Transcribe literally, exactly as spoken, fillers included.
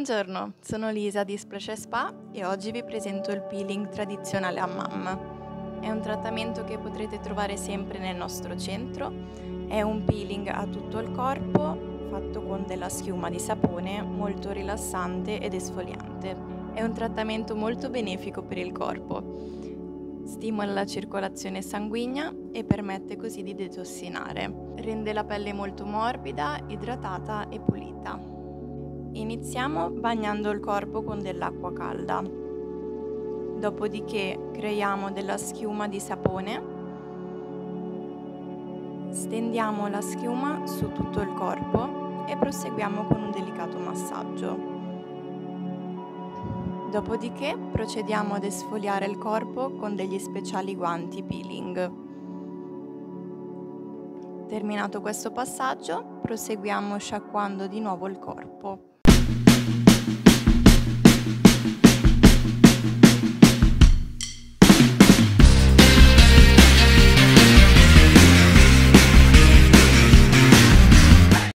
Buongiorno, sono Lisa di Splash and Spa e oggi vi presento il peeling tradizionale Hammam. È un trattamento che potrete trovare sempre nel nostro centro. È un peeling a tutto il corpo fatto con della schiuma di sapone molto rilassante ed esfoliante. È un trattamento molto benefico per il corpo. Stimola la circolazione sanguigna e permette così di detossinare. Rende la pelle molto morbida, idratata e pulita. Iniziamo bagnando il corpo con dell'acqua calda. Dopodiché creiamo della schiuma di sapone. Stendiamo la schiuma su tutto il corpo e proseguiamo con un delicato massaggio. Dopodiché procediamo ad esfoliare il corpo con degli speciali guanti peeling. Terminato questo passaggio, proseguiamo sciacquando di nuovo il corpo.